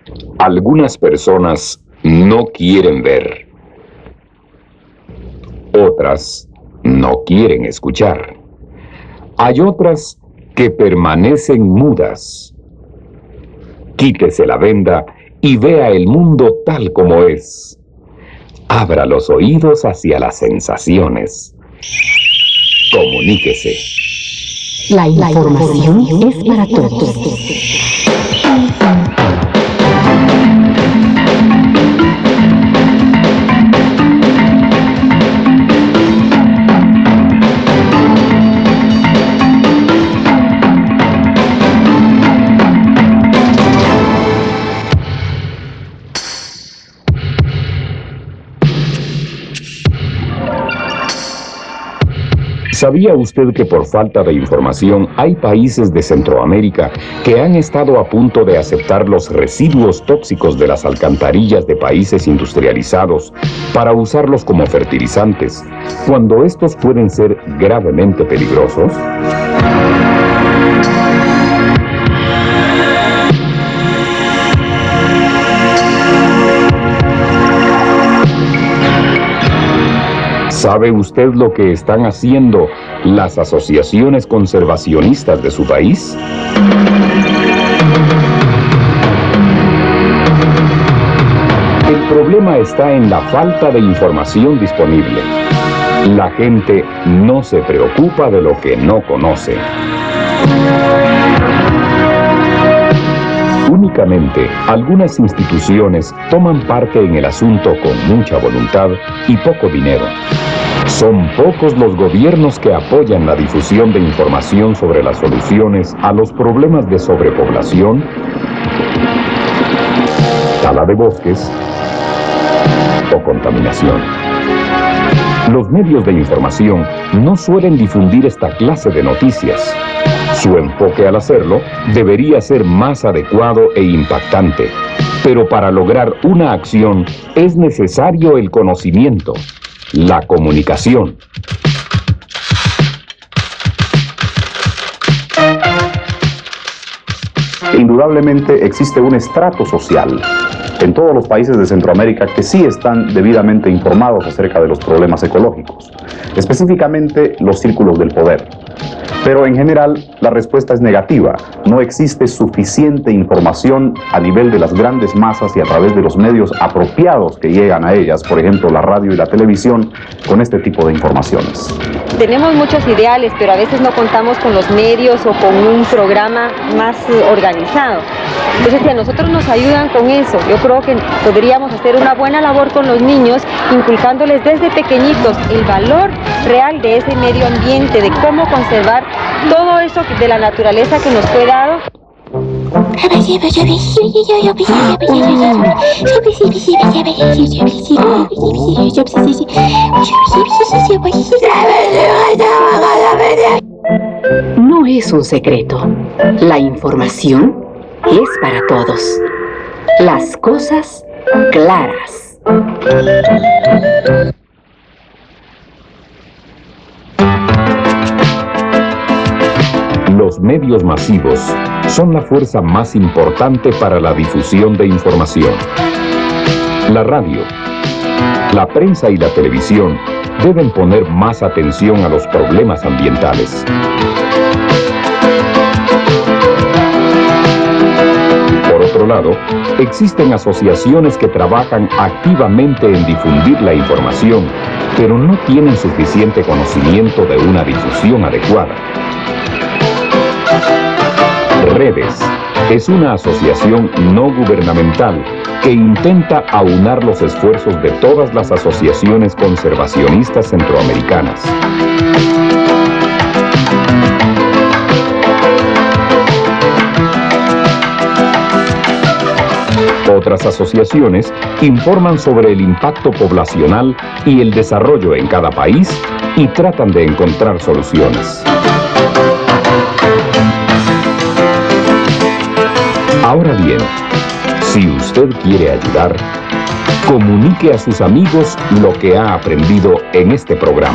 algunas personas no quieren ver. Otras no quieren escuchar. Hay otras que permanecen mudas. Quítese la venda y vea el mundo tal como es. Abra los oídos hacia las sensaciones. Comuníquese. La información es para todos. ¿Sabía usted que por falta de información hay países de Centroamérica que han estado a punto de aceptar los residuos tóxicos de las alcantarillas de países industrializados para usarlos como fertilizantes, cuando estos pueden ser gravemente peligrosos? ¿Sabe usted lo que están haciendo las asociaciones conservacionistas de su país? El problema está en la falta de información disponible. La gente no se preocupa de lo que no conoce. Únicamente, algunas instituciones toman parte en el asunto con mucha voluntad y poco dinero. Son pocos los gobiernos que apoyan la difusión de información sobre las soluciones a los problemas de sobrepoblación, tala de bosques o contaminación. Los medios de información no suelen difundir esta clase de noticias. Su enfoque al hacerlo debería ser más adecuado e impactante, pero para lograr una acción es necesario el conocimiento, la comunicación. Indudablemente existe un estrato social en todos los países de Centroamérica que sí están debidamente informados acerca de los problemas ecológicos, específicamente los círculos del poder. Pero en general la respuesta es negativa. No existe suficiente información a nivel de las grandes masas y a través de los medios apropiados que llegan a ellas, por ejemplo la radio y la televisión, con este tipo de informaciones. Tenemos muchos ideales, pero a veces no contamos con los medios o con un programa más organizado. Entonces, si a nosotros nos ayudan con eso, yo creo que podríamos hacer una buena labor con los niños, inculcándoles desde pequeñitos el valor real de ese medio ambiente, de cómo conservar todo eso de la naturaleza que nos fue dado. No es un secreto. La información es para todos. Las cosas claras. Los medios masivos son la fuerza más importante para la difusión de información. La radio, la prensa y la televisión deben poner más atención a los problemas ambientales. Por otro lado, existen asociaciones que trabajan activamente en difundir la información, pero no tienen suficiente conocimiento de una difusión adecuada. Redes es una asociación no gubernamental que intenta aunar los esfuerzos de todas las asociaciones conservacionistas centroamericanas. Otras asociaciones informan sobre el impacto poblacional y el desarrollo en cada país y tratan de encontrar soluciones. Ahora bien, si usted quiere ayudar, comunique a sus amigos lo que ha aprendido en este programa.